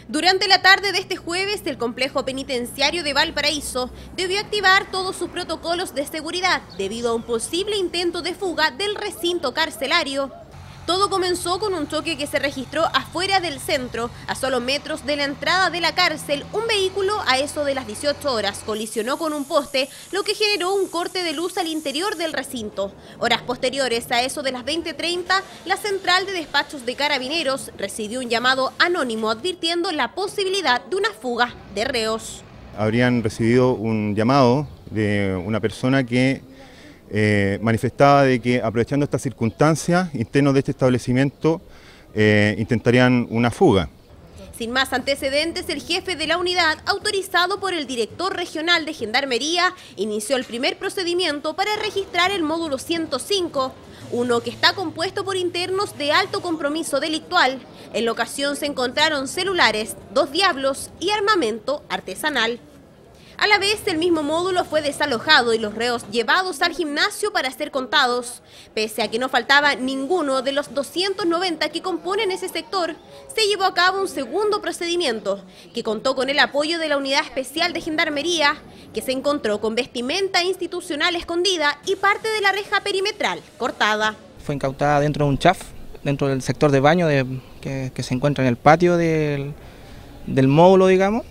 Durante la tarde de este jueves, el complejo penitenciario de Valparaíso debió activar todos sus protocolos de seguridad debido a un posible intento de fuga del recinto carcelario. Todo comenzó con un choque que se registró afuera del centro, a solo metros de la entrada de la cárcel. Un vehículo a eso de las 18 horas colisionó con un poste, lo que generó un corte de luz al interior del recinto. Horas posteriores, a eso de las 20:30, la central de despachos de Carabineros recibió un llamado anónimo advirtiendo la posibilidad de una fuga de reos. Habrían recibido un llamado de una persona que manifestaba de que, aprovechando estas circunstancias, internos de este establecimiento intentarían una fuga. Sin más antecedentes, el jefe de la unidad, autorizado por el director regional de Gendarmería, inició el primer procedimiento para registrar el módulo 105, uno que está compuesto por internos de alto compromiso delictual. En la ocasión se encontraron celulares, 2 diablos y armamento artesanal. A la vez, el mismo módulo fue desalojado y los reos llevados al gimnasio para ser contados. Pese a que no faltaba ninguno de los 290 que componen ese sector, se llevó a cabo un segundo procedimiento, que contó con el apoyo de la Unidad Especial de Gendarmería, que se encontró con vestimenta institucional escondida y parte de la reja perimetral cortada. Fue incautada dentro de un chaf, dentro del sector de baño que se encuentra en el patio del módulo, digamos,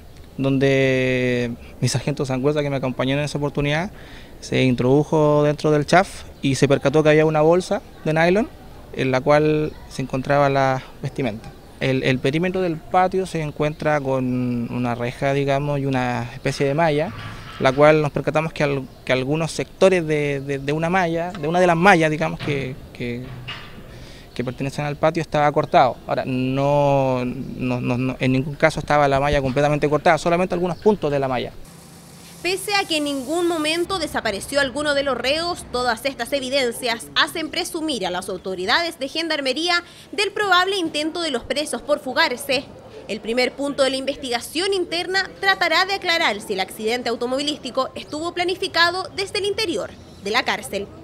donde mi sargento Sangüesa, que me acompañó en esa oportunidad, se introdujo dentro del chaf y se percató que había una bolsa de nylon en la cual se encontraba la vestimenta. El perímetro del patio se encuentra con una reja, digamos, y una especie de malla, la cual nos percatamos que algunos sectores de una malla, de una de las mallas, digamos, que pertenecen al patio, estaba cortado. Ahora, no, en ningún caso estaba la malla completamente cortada, solamente algunos puntos de la malla. Pese a que en ningún momento desapareció alguno de los reos, todas estas evidencias hacen presumir a las autoridades de Gendarmería del probable intento de los presos por fugarse. El primer punto de la investigación interna tratará de aclarar si el accidente automovilístico estuvo planificado desde el interior de la cárcel.